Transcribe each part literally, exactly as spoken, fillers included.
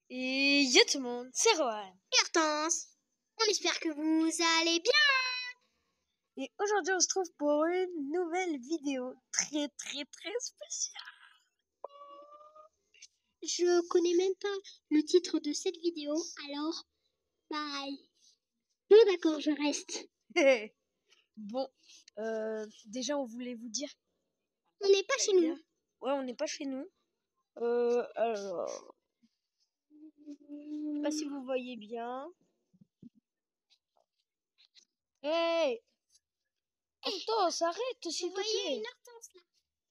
Et yo tout le monde, c'est Rohan. Et Hortense, on espère que vous allez bien. Et aujourd'hui on se trouve pour une nouvelle vidéo très très très spéciale. Je connais même pas le titre de cette vidéo, alors bye. Bon d'accord, je reste. Bon, euh, déjà on voulait vous dire... On n'est pas chez nous. Ouais, on n'est pas chez nous. Euh, alors... Je sais pas si vous voyez bien. Hey, Attends, s'arrête s'il Vous te voyez plaît. une Hortense là.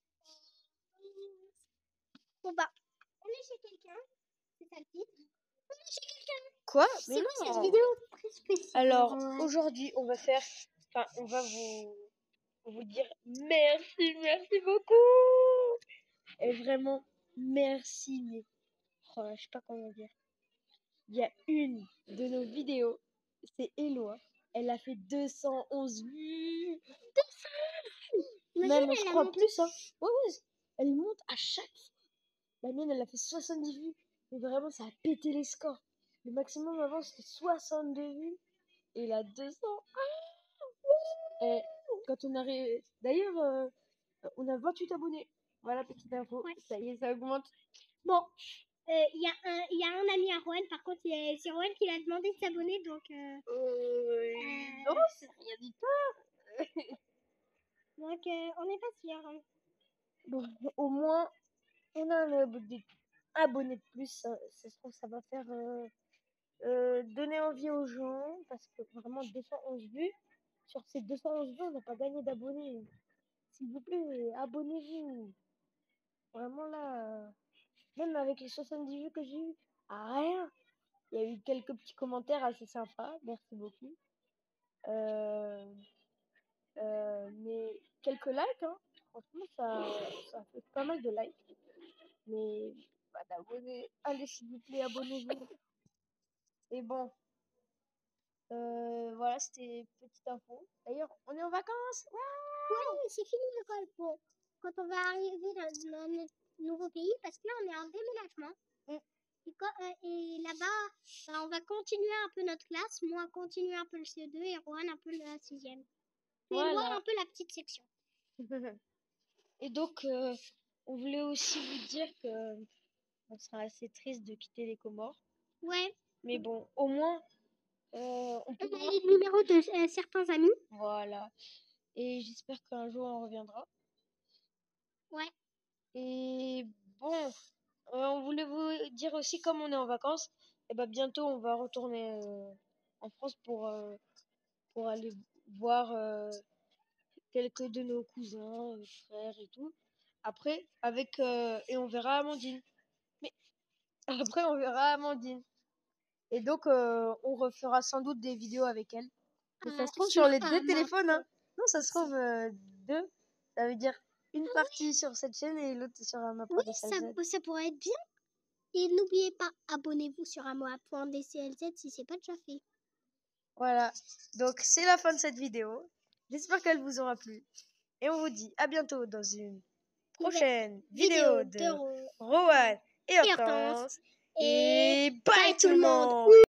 Bon bah, on est chez quelqu'un. C'est ça le titre. On est chez quelqu'un. Quoi? Mais C'est non. quoi cette vidéo très spéciale? Alors, aujourd'hui, on va faire... Enfin, on va vous... vous dire merci, merci beaucoup. Et vraiment, merci, mais... Oh, je sais pas comment dire. Il y a une de nos vidéos, c'est Eloi. Elle a fait deux cent onze vues. deux cents Même, je crois plus, hein. Ouais, ouais, elle monte à chaque fois. La mienne, elle a fait soixante-dix vues. Mais vraiment, ça a pété les scores. Le maximum avant, c'était soixante-deux vues. Et là, deux cents. Et quand on arrive... D'ailleurs, euh, on a vingt-huit abonnés. Voilà, petite info. Ouais. Ça y est, ça augmente. Bon, il euh, y, y a un ami à Rohan, par contre, c'est Rohan qui l'a demandé de s'abonner, donc... Euh, euh, euh, non, c'est rien du tout. donc, euh, on n'est pas sûr. Hein. Bon, au moins, on a un abonné, abonné de plus. Ça, ça se trouve, ça va faire euh, euh, donner envie aux gens. Parce que vraiment, deux cent onze vues. Sur ces deux cent onze vues, on n'a pas gagné d'abonnés. S'il vous plaît, abonnez-vous. Vraiment là, euh, même avec les soixante-dix vues que j'ai eues, à rien. Il y a eu quelques petits commentaires assez sympas. Merci beaucoup. Euh, euh, mais quelques likes, hein. Franchement, ça, ça fait pas mal de likes. Mais pas d'abonnés. Allez, s'il vous plaît, abonnez-vous. Et bon, euh, voilà, c'était petite info. D'ailleurs, on est en vacances. Ouais, ouais c'est fini l'école. Bon, quand on va arriver dans, dans notre nouveau pays, parce que là, on est en déménagement. Mm. Et, euh, et là-bas, bah, on va continuer un peu notre classe. Moi, continuer un peu le C E deux et Rohan un peu la sixième. Et voilà. moi, un peu la petite section. Et donc, euh, on voulait aussi vous dire que on sera assez triste de quitter les Comores. Ouais. Mais bon, au moins, euh, on peut... On a les numéros de euh, certains amis. Voilà. Et j'espère qu'un jour, on reviendra. Ouais. Et bon, euh, on voulait vous dire aussi, comme on est en vacances, et ben bientôt, on va retourner euh, en France pour, euh, pour aller voir euh, quelques de nos cousins, euh, frères et tout. Après, avec... Euh, et on verra Amandine. Mais après, on verra Amandine. Et donc, euh, on refera sans doute des vidéos avec elle. Mais ça Euh, se trouve sur sur les un deux téléphones. Hein. map. Non, ça se trouve euh, deux. Ça veut dire une partie sur cette chaîne et l'autre sur un map. Oui, ça, ça pourrait être bien. Et n'oubliez pas, abonnez-vous sur amoa point d c l z si c'est pas déjà fait. Voilà. Donc, c'est la fin de cette vidéo. J'espère qu'elle vous aura plu. Et on vous dit à bientôt dans une prochaine vidéo, vidéo de, de Rohan et Hortense. Et, et bye, bye tout le monde. monde.